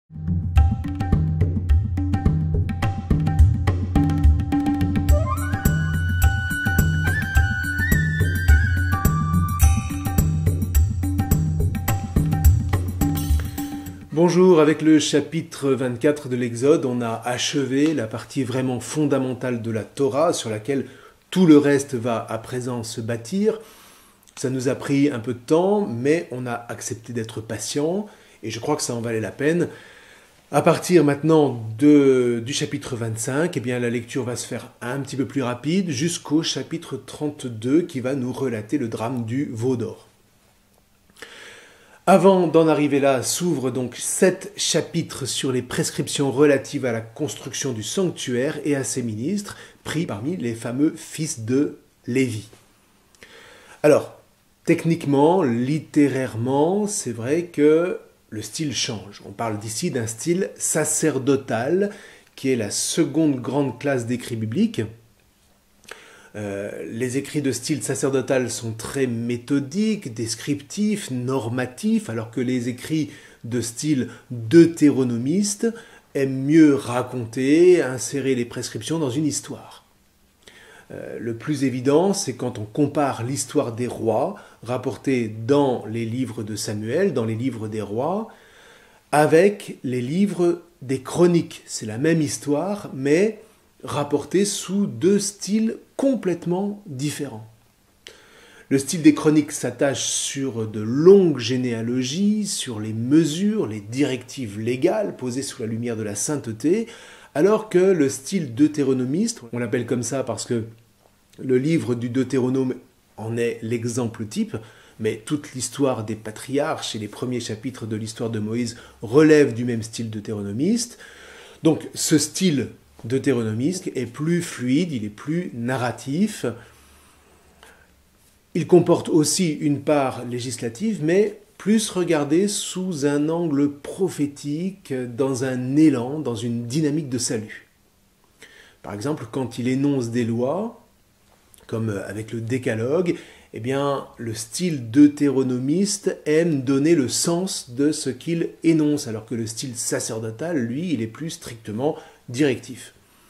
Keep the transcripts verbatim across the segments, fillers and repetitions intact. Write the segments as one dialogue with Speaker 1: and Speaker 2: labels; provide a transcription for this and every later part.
Speaker 1: Bonjour, avec le chapitre vingt-quatre de l'Exode, on a achevé la partie vraiment fondamentale de la Torah sur laquelle tout le reste va à présent se bâtir. Ça nous a pris un peu de temps, mais on a accepté d'être patient et je crois que ça en valait la peine. À partir maintenant de, du chapitre vingt-cinq, eh bien, la lecture va se faire un petit peu plus rapide jusqu'au chapitre trente-deux qui va nous relater le drame du veau d'or. Avant d'en arriver là, s'ouvrent donc sept chapitres sur les prescriptions relatives à la construction du sanctuaire et à ses ministres, pris parmi les fameux fils de Lévi. Alors, techniquement, littérairement, c'est vrai que le style change. On parle d'ici d'un style sacerdotal, qui est la seconde grande classe d'écrits bibliques. Euh, les écrits de style sacerdotal sont très méthodiques, descriptifs, normatifs, alors que les écrits de style deutéronomiste aiment mieux raconter, insérer les prescriptions dans une histoire. Euh, le plus évident, c'est quand on compare l'histoire des rois, rapportée dans les livres de Samuel, dans les livres des rois, avec les livres des chroniques. C'est la même histoire, mais rapportée sous deux styles complètement différents. Le style des chroniques s'attache sur de longues généalogies, sur les mesures, les directives légales posées sous la lumière de la sainteté, alors que le style deutéronomiste, on l'appelle comme ça parce que le livre du Deutéronome en est l'exemple type, mais toute l'histoire des patriarches et les premiers chapitres de l'histoire de Moïse relèvent du même style deutéronomiste. Donc ce style deutéronomiste est plus fluide, il est plus narratif. Il comporte aussi une part législative, mais plus regardée sous un angle prophétique, dans un élan, dans une dynamique de salut. Par exemple, quand il énonce des lois, comme avec le décalogue, eh bien, le style deutéronomiste aime donner le sens de ce qu'il énonce, alors que le style sacerdotal, lui, il est plus strictement directif.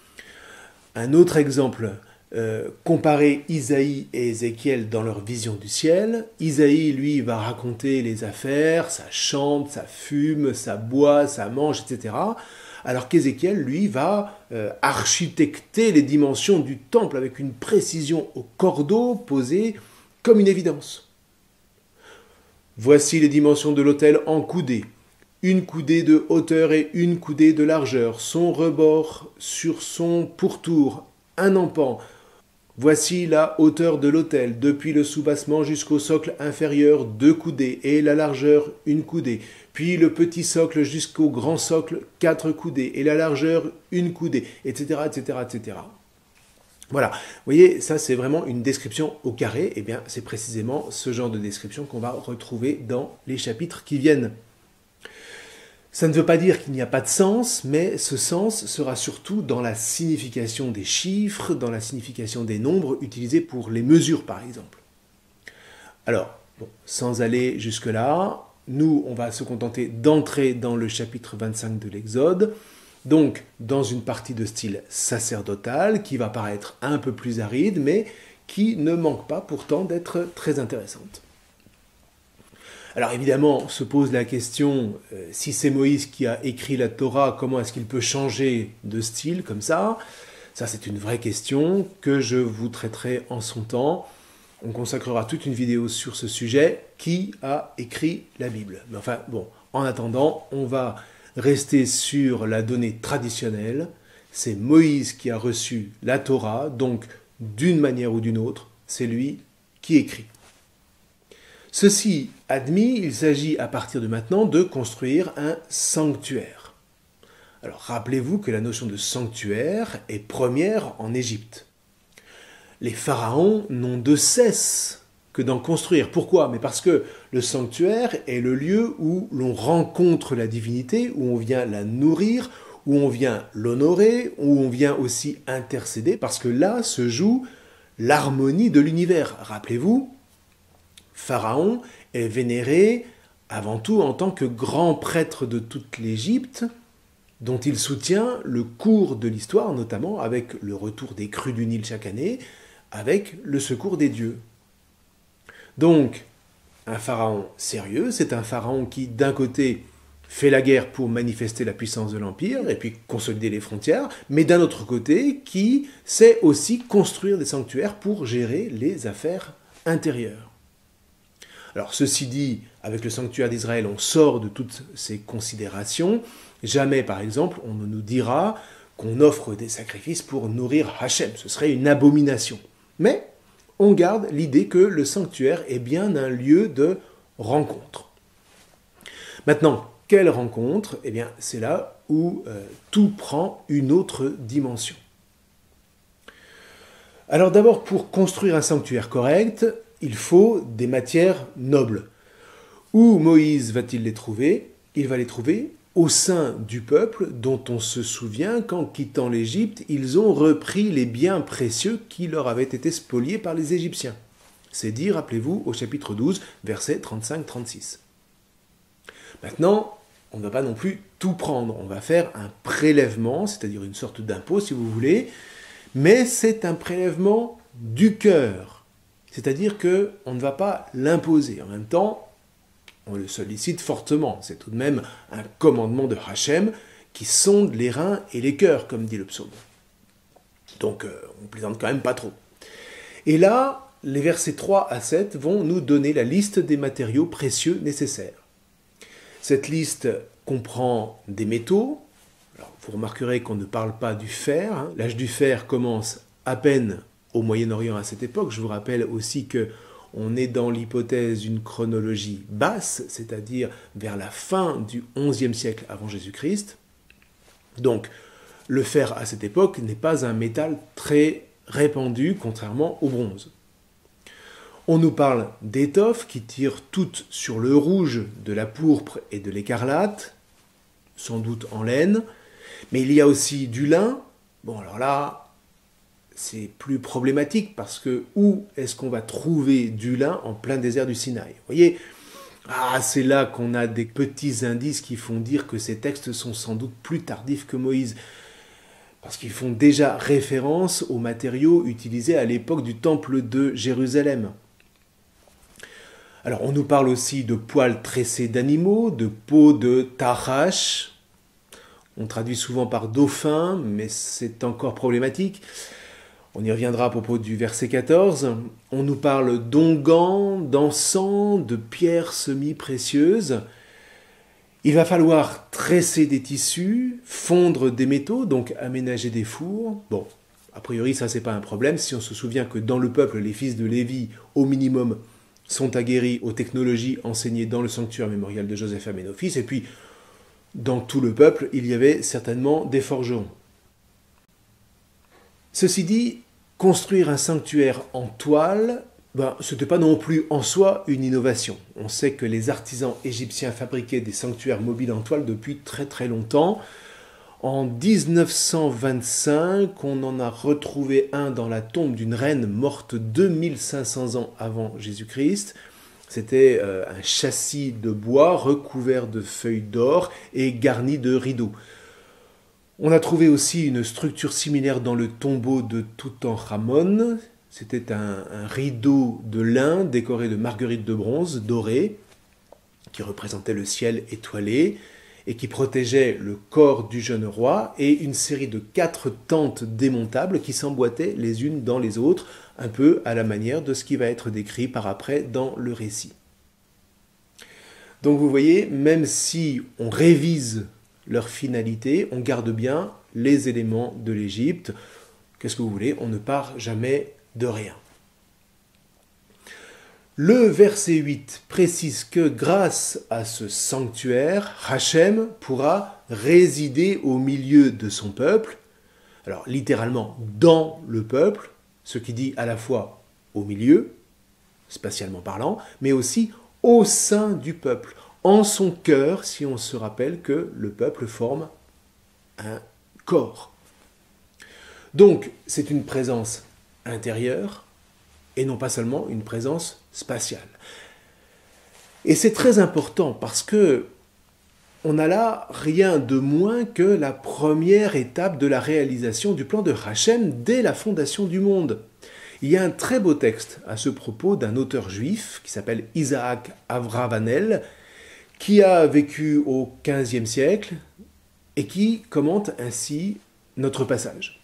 Speaker 1: Un autre exemple, euh, comparer Isaïe et Ézéchiel dans leur vision du ciel. Isaïe, lui, va raconter les affaires, ça chante, ça fume, ça boit, ça mange, et cetera. Alors qu'Ézéchiel, lui, va euh, architecter les dimensions du temple avec une précision au cordeau posée comme une évidence. Voici les dimensions de l'autel en coudées. Une coudée de hauteur et une coudée de largeur, son rebord sur son pourtour, un empan. Voici la hauteur de l'autel, depuis le soubassement jusqu'au socle inférieur, deux coudées, et la largeur, une coudée. Puis le petit socle jusqu'au grand socle, quatre coudées, et la largeur, une coudée, et cetera, et cetera, et cetera. Voilà, vous voyez, ça c'est vraiment une description au carré, et bien c'est précisément ce genre de description qu'on va retrouver dans les chapitres qui viennent. Ça ne veut pas dire qu'il n'y a pas de sens, mais ce sens sera surtout dans la signification des chiffres, dans la signification des nombres utilisés pour les mesures, par exemple. Alors, bon, sans aller jusque-là, nous, on va se contenter d'entrer dans le chapitre vingt-cinq de l'Exode, donc dans une partie de style sacerdotal, qui va paraître un peu plus aride, mais qui ne manque pas pourtant d'être très intéressante. Alors évidemment, se pose la question, euh, si c'est Moïse qui a écrit la Torah, comment est-ce qu'il peut changer de style comme ça? Ça, c'est une vraie question que je vous traiterai en son temps. On consacrera toute une vidéo sur ce sujet. Qui a écrit la Bible? Mais enfin, bon, en attendant, on va rester sur la donnée traditionnelle. C'est Moïse qui a reçu la Torah, donc d'une manière ou d'une autre, c'est lui qui écrit. Ceci admis, il s'agit à partir de maintenant de construire un sanctuaire. Alors rappelez-vous que la notion de sanctuaire est première en Égypte. Les pharaons n'ont de cesse que d'en construire. Pourquoi? Mais parce que le sanctuaire est le lieu où l'on rencontre la divinité, où on vient la nourrir, où on vient l'honorer, où on vient aussi intercéder, parce que là se joue l'harmonie de l'univers. Rappelez-vous, Pharaon est vénéré avant tout en tant que grand prêtre de toute l'Égypte, dont il soutient le cours de l'histoire, notamment avec le retour des crues du Nil chaque année, avec le secours des dieux. Donc, un pharaon sérieux, c'est un pharaon qui, d'un côté, fait la guerre pour manifester la puissance de l'Empire et puis consolider les frontières, mais d'un autre côté, qui sait aussi construire des sanctuaires pour gérer les affaires intérieures. Alors, ceci dit, avec le sanctuaire d'Israël, on sort de toutes ces considérations. Jamais, par exemple, on ne nous dira qu'on offre des sacrifices pour nourrir Hachem. Ce serait une abomination. Mais on garde l'idée que le sanctuaire est bien un lieu de rencontre. Maintenant, quelle rencontre? Eh bien, c'est là où euh, tout prend une autre dimension. Alors d'abord, pour construire un sanctuaire correct, il faut des matières nobles. Où Moïse va-t-il les trouver? Il va les trouver au sein du peuple dont on se souvient qu'en quittant l'Égypte, ils ont repris les biens précieux qui leur avaient été spoliés par les Égyptiens. C'est dit, rappelez-vous, au chapitre douze, versets trente-cinq à trente-six. Maintenant, on ne va pas non plus tout prendre. On va faire un prélèvement, c'est-à-dire une sorte d'impôt, si vous voulez, mais c'est un prélèvement du cœur. C'est-à-dire qu'on ne va pas l'imposer. En même temps, on le sollicite fortement. C'est tout de même un commandement de Hachem qui sonde les reins et les cœurs, comme dit le psaume. Donc, euh, on plaisante quand même pas trop. Et là, les versets trois à sept vont nous donner la liste des matériaux précieux nécessaires. Cette liste comprend des métaux. Alors, vous remarquerez qu'on ne parle pas du fer. Hein. L'âge du fer commence à peine au Moyen-Orient à cette époque. Je vous rappelle aussi que on est dans l'hypothèse d'une chronologie basse, c'est-à-dire vers la fin du onzième siècle avant Jésus-Christ. Donc, le fer à cette époque n'est pas un métal très répandu, contrairement au bronze. On nous parle d'étoffes qui tirent toutes sur le rouge, de la pourpre et de l'écarlate, sans doute en laine, mais il y a aussi du lin. Bon, alors là, c'est plus problématique parce que où est-ce qu'on va trouver du lin en plein désert du Sinaï? Vous voyez, ah, c'est là qu'on a des petits indices qui font dire que ces textes sont sans doute plus tardifs que Moïse, parce qu'ils font déjà référence aux matériaux utilisés à l'époque du temple de Jérusalem. Alors, on nous parle aussi de poils tressés d'animaux, de peaux de tarash. On traduit souvent par dauphin, mais c'est encore problématique. On y reviendra à propos du verset quatorze. On nous parle d'onguents, d'encens, de pierres semi-précieuses. Il va falloir tresser des tissus, fondre des métaux, donc aménager des fours. Bon, a priori, ça, c'est pas un problème. Si on se souvient que dans le peuple, les fils de Lévi, au minimum, sont aguerris aux technologies enseignées dans le sanctuaire mémorial de Joseph Amenophyse. Et puis, dans tout le peuple, il y avait certainement des forgerons. Ceci dit, construire un sanctuaire en toile, ben, ce n'était pas non plus en soi une innovation. On sait que les artisans égyptiens fabriquaient des sanctuaires mobiles en toile depuis très très longtemps. En mille neuf cent vingt-cinq, on en a retrouvé un dans la tombe d'une reine morte deux mille cinq cents ans avant Jésus-Christ. C'était euh, un châssis de bois recouvert de feuilles d'or et garni de rideaux. On a trouvé aussi une structure similaire dans le tombeau de Toutankhamon. C'était un, un rideau de lin décoré de marguerites de bronze dorées qui représentait le ciel étoilé et qui protégeait le corps du jeune roi et une série de quatre tentes démontables qui s'emboîtaient les unes dans les autres, un peu à la manière de ce qui va être décrit par après dans le récit. Donc vous voyez, même si on révise leur finalité, on garde bien les éléments de l'Égypte. Qu'est-ce que vous voulez? On ne part jamais de rien. Le verset huit précise que grâce à ce sanctuaire, Hachem pourra résider au milieu de son peuple, alors littéralement dans le peuple, ce qui dit à la fois au milieu, spatialement parlant, mais aussi au sein du peuple, en son cœur, si on se rappelle que le peuple forme un corps. Donc, c'est une présence intérieure et non pas seulement une présence spatiale. Et c'est très important parce que on n'a là rien de moins que la première étape de la réalisation du plan de Hachem dès la fondation du monde. Il y a un très beau texte à ce propos d'un auteur juif qui s'appelle Isaac Abravanel, qui a vécu au quinzième siècle et qui commente ainsi notre passage.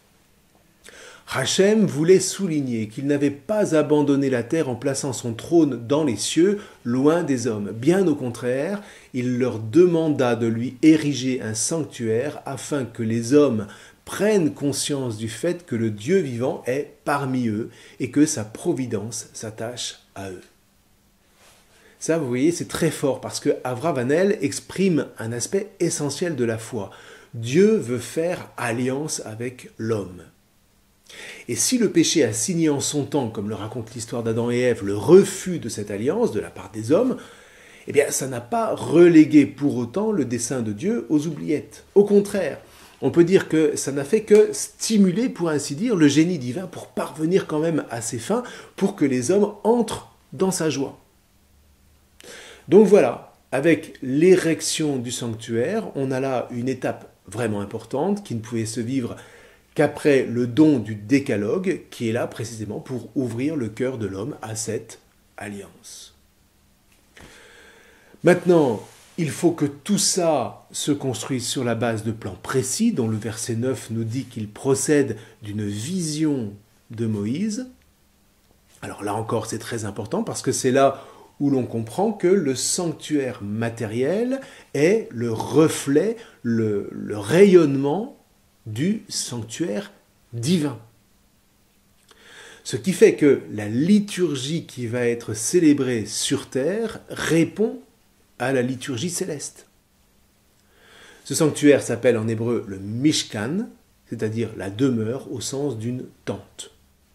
Speaker 1: Hachem voulait souligner qu'il n'avait pas abandonné la terre en plaçant son trône dans les cieux, loin des hommes. Bien au contraire, il leur demanda de lui ériger un sanctuaire afin que les hommes prennent conscience du fait que le Dieu vivant est parmi eux et que sa providence s'attache à eux. Ça, vous voyez, c'est très fort parce que Abravanel exprime un aspect essentiel de la foi. Dieu veut faire alliance avec l'homme. Et si le péché a signé en son temps, comme le raconte l'histoire d'Adam et Ève, le refus de cette alliance de la part des hommes, eh bien, ça n'a pas relégué pour autant le dessein de Dieu aux oubliettes. Au contraire, on peut dire que ça n'a fait que stimuler, pour ainsi dire, le génie divin pour parvenir quand même à ses fins, pour que les hommes entrent dans sa joie. Donc voilà, avec l'érection du sanctuaire, on a là une étape vraiment importante qui ne pouvait se vivre qu'après le don du décalogue, qui est là précisément pour ouvrir le cœur de l'homme à cette alliance. Maintenant, il faut que tout ça se construise sur la base de plans précis, dont le verset neuf nous dit qu'il procède d'une vision de Moïse. Alors là encore, c'est très important parce que c'est là où l'on comprend que le sanctuaire matériel est le reflet, le, le rayonnement du sanctuaire divin. Ce qui fait que la liturgie qui va être célébrée sur terre répond à la liturgie céleste. Ce sanctuaire s'appelle en hébreu le Mishkan, c'est-à-dire la demeure au sens d'une tente.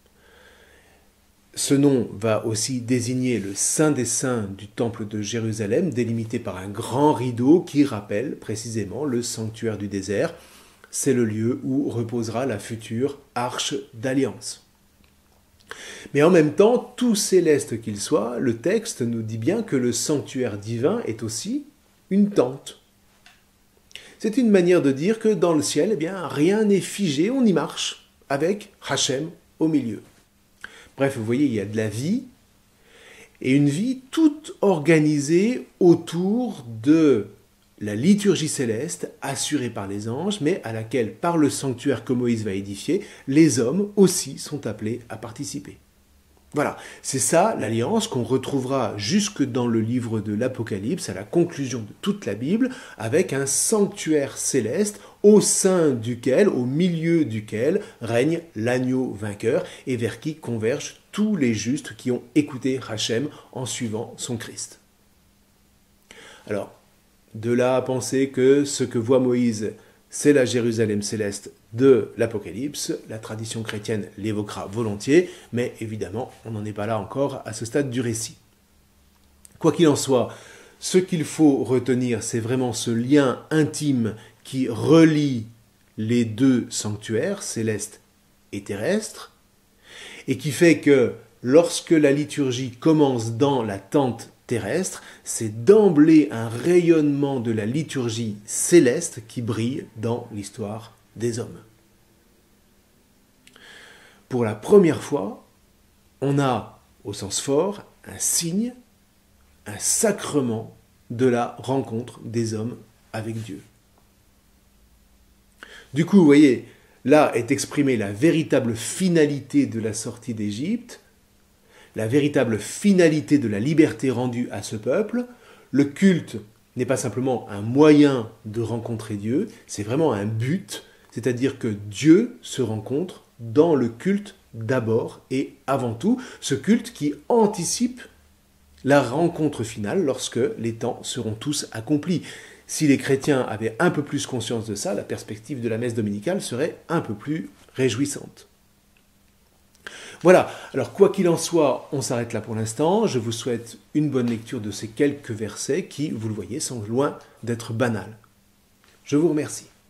Speaker 1: Ce nom va aussi désigner le Saint des Saints du temple de Jérusalem, délimité par un grand rideau qui rappelle précisément le sanctuaire du désert. C'est le lieu où reposera la future arche d'alliance. Mais en même temps, tout céleste qu'il soit, le texte nous dit bien que le sanctuaire divin est aussi une tente. C'est une manière de dire que dans le ciel, eh bien, rien n'est figé, on y marche, avec Hachem au milieu. Bref, vous voyez, il y a de la vie, et une vie toute organisée autour de la liturgie céleste, assurée par les anges, mais à laquelle, par le sanctuaire que Moïse va édifier, les hommes aussi sont appelés à participer. Voilà, c'est ça l'alliance qu'on retrouvera jusque dans le livre de l'Apocalypse, à la conclusion de toute la Bible, avec un sanctuaire céleste au sein duquel, au milieu duquel, règne l'agneau vainqueur et vers qui convergent tous les justes qui ont écouté Hachem en suivant son Christ. Alors, de là à penser que ce que voit Moïse, c'est la Jérusalem céleste de l'Apocalypse, la tradition chrétienne l'évoquera volontiers, mais évidemment, on n'en est pas là encore à ce stade du récit. Quoi qu'il en soit, ce qu'il faut retenir, c'est vraiment ce lien intime qui relie les deux sanctuaires, céleste et terrestre, et qui fait que lorsque la liturgie commence dans la tente terrestre, c'est d'emblée un rayonnement de la liturgie céleste qui brille dans l'histoire des hommes. Pour la première fois, on a, au sens fort, un signe, un sacrement de la rencontre des hommes avec Dieu. Du coup, vous voyez, là est exprimée la véritable finalité de la sortie d'Égypte, la véritable finalité de la liberté rendue à ce peuple. Le culte n'est pas simplement un moyen de rencontrer Dieu, c'est vraiment un but, c'est-à-dire que Dieu se rencontre dans le culte d'abord et avant tout, ce culte qui anticipe la rencontre finale lorsque les temps seront tous accomplis. Si les chrétiens avaient un peu plus conscience de ça, la perspective de la messe dominicale serait un peu plus réjouissante. Voilà, alors quoi qu'il en soit, on s'arrête là pour l'instant. Je vous souhaite une bonne lecture de ces quelques versets qui, vous le voyez, sont loin d'être banals. Je vous remercie.